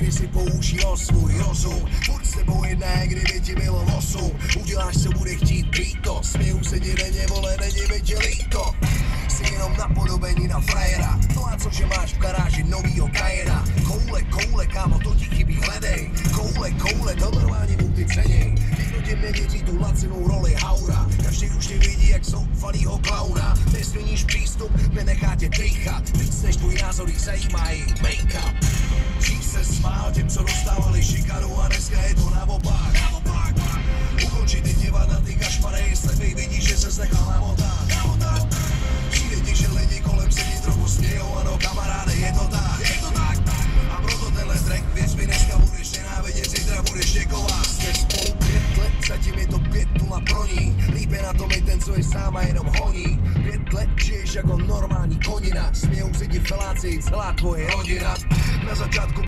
Radši si použil svůj rozum, furt s tebou jedné, kdyby ti bylo 8. Uděláš, co bude chtít prýto, směju se ti denně, vole, není mi tě líto. Jsi jenom napodobení na frajera, no a cože máš v garáži novýho Cayena. Koule, kámo, to ti chybí, hledej. Koule, to normálně mu ty ceněj. Nikdo tě nevěří tu lacinou roli haura, každý už tě vidí jak zoufalýho klauna. Nesměníš přístup, nenechá tě dýchat, víc než tvůj názor jich zajímá jejich make-up. Dřív se smál těm, co dostávali šikanu, a dneska je to naopak. Ukončit ty divadla, ty kašpanej, slepej vidíš, že se nechal namotat. Přijde ti, že lidi kolem se ti trochu smějou, ano kamaráde, je to tak. A proto tenhle track, věř mi, dneska budeš nenávidět, zítra budeš děkovat. Jsme spolu 5 let, zatím je to 5-0 pro ní. Líp je na tom i ten, co je sám a jenom honí. 5 let žiješ jako normální konina, smějou se ti feláci, celá tvoje rodina. Na začátku